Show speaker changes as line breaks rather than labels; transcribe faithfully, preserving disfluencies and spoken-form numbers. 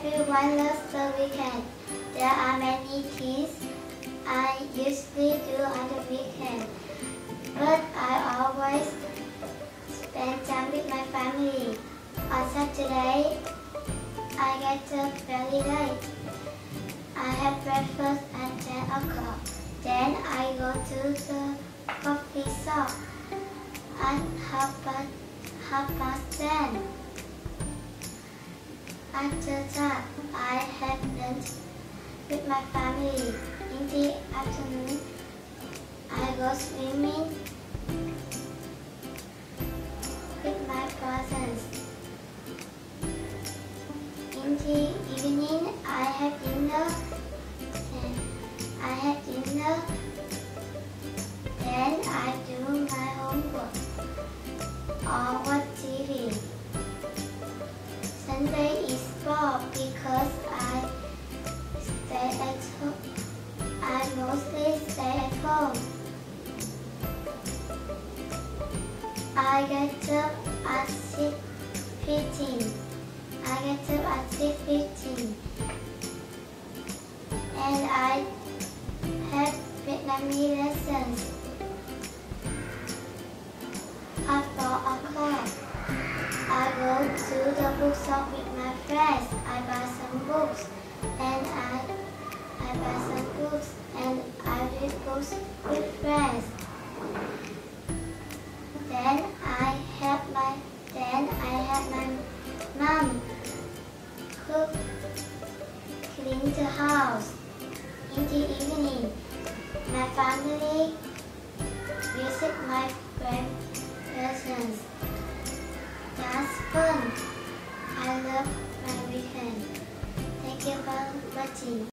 Everyone loves the weekend. There are many things I usually do on the weekend, but I always spend time with my family. On Saturday, I get up very late. I have breakfast at ten o'clock. Then I go to the coffee shop at half past, half past ten. After that, I have lunch with my family. In the afternoon, I go swimming with my cousins. In the evening, I have dinner. And I have dinner. Then I do my homework or watch T V. Sunday is sport because I stay at home. I mostly stay at home. I get up at six fifteen. I get up at six fifteen. And I have Vietnamese lessons at four o'clock. I go to the bookshop with my friends. I buy some books and I I buy some books and I read books with friends. Then I help my then I help my mom cook, clean the house. In the evening, my family visit my grandparents. That's fun. I love my weekend. Thank you for watching.